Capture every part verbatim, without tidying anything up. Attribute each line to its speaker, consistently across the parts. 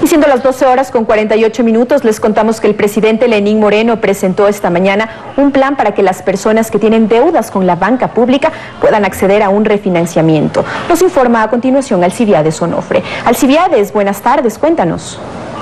Speaker 1: Y siendo las doce horas con cuarenta y ocho minutos, les contamos que el presidente Lenín Moreno presentó esta mañana un plan para que las personas que tienen deudas con la banca pública puedan acceder a un refinanciamiento. Nos informa a continuación Alcibiades Onofre. Alcibiades, buenas tardes, cuéntanos.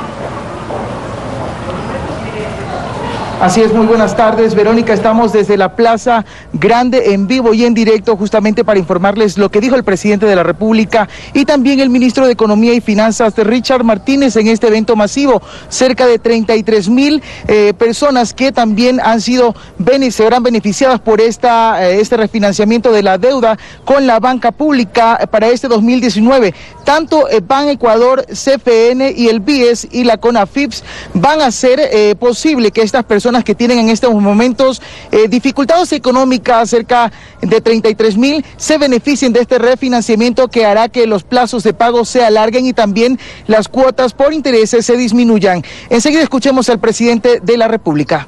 Speaker 2: Así es, muy buenas tardes, Verónica. Estamos desde la Plaza Grande en vivo y en directo justamente para informarles lo que dijo el presidente de la República y también el ministro de Economía y Finanzas, Richard Martínez, en este evento masivo. Cerca de treinta y tres mil eh, personas que también han sido, se verán beneficiadas por esta, eh, este refinanciamiento de la deuda con la banca pública para este dos mil diecinueve. Tanto eh, Ban Ecuador, C F N y el B I E S y la CONAFIPS van a hacer eh, posible que estas personas que tienen en estos momentos eh, dificultades económicas, cerca de treinta y tres mil, se beneficien de este refinanciamiento que hará que los plazos de pago se alarguen y también las cuotas por intereses se disminuyan. Enseguida escuchemos al presidente de la República.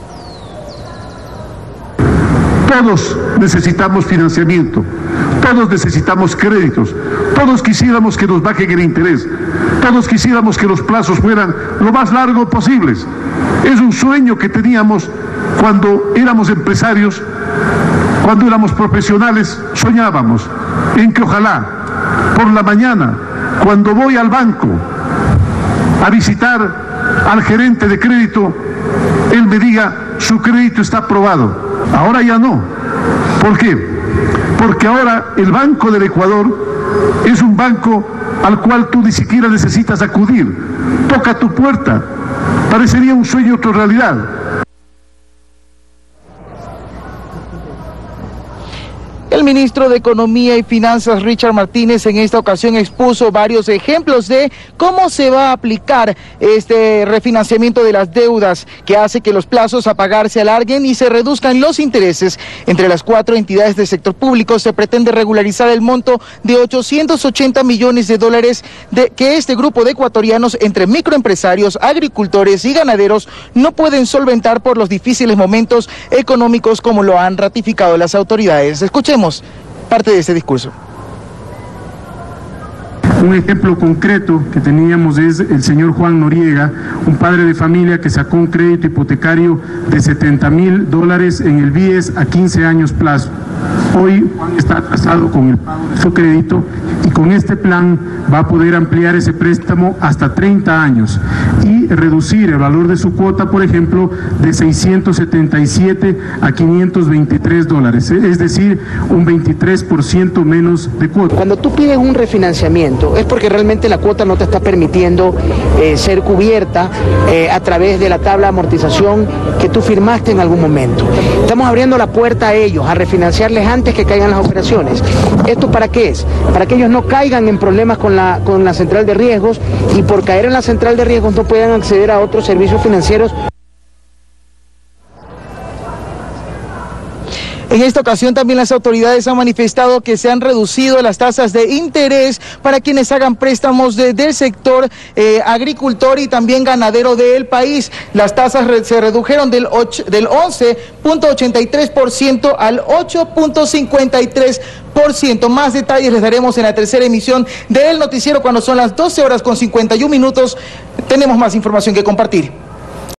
Speaker 3: Todos necesitamos financiamiento, todos necesitamos créditos, todos quisiéramos que nos bajen el interés, todos quisiéramos que los plazos fueran lo más largos posibles. Es un sueño que teníamos cuando éramos empresarios, cuando éramos profesionales, soñábamos en que ojalá por la mañana, cuando voy al banco a visitar al gerente de crédito, él me diga: su crédito está aprobado. Ahora ya no. ¿Por qué? Porque ahora el Banco del Ecuador es un banco al cual tú ni siquiera necesitas acudir. Toca tu puerta. Parecería un sueño hecho realidad.
Speaker 2: El ministro de Economía y Finanzas, Richard Martínez, en esta ocasión expuso varios ejemplos de cómo se va a aplicar este refinanciamiento de las deudas, que hace que los plazos a pagar se alarguen y se reduzcan los intereses. Entre las cuatro entidades del sector público se pretende regularizar el monto de ochocientos ochenta millones de dólares de que este grupo de ecuatorianos, entre microempresarios, agricultores y ganaderos, no pueden solventar por los difíciles momentos económicos, como lo han ratificado las autoridades. Escuchemos parte de este discurso.
Speaker 4: Un ejemplo concreto que teníamos es el señor Juan Noriega, un padre de familia que sacó un crédito hipotecario de setenta mil dólares en el B I E S a quince años plazo. Hoy Juan está atrasado con el pago de su crédito y con este plan va a poder ampliar ese préstamo hasta treinta años y reducir el valor de su cuota, por ejemplo, de seiscientos setenta y siete a quinientos veintitrés dólares, es decir, un veintitrés por ciento menos de cuota.
Speaker 5: Cuando tú pides un refinanciamiento es porque realmente la cuota no te está permitiendo eh, ser cubierta eh, a través de la tabla de amortización que tú firmaste en algún momento. Estamos abriendo la puerta a ellos, a refinanciarles antes que caigan las operaciones. ¿Esto para qué es? Para que ellos no caigan en problemas con la, con la central de riesgos y por caer en la central de riesgos no puedan acceder a otros servicios financieros.
Speaker 2: En esta ocasión también las autoridades han manifestado que se han reducido las tasas de interés para quienes hagan préstamos de, del sector eh, agricultor y también ganadero del país. Las tasas re, se redujeron del, del once punto ochenta y tres por ciento al ocho punto cincuenta y tres por ciento. Más detalles les daremos en la tercera emisión del noticiero cuando son las doce horas con cincuenta y un minutos. Tenemos más información que compartir.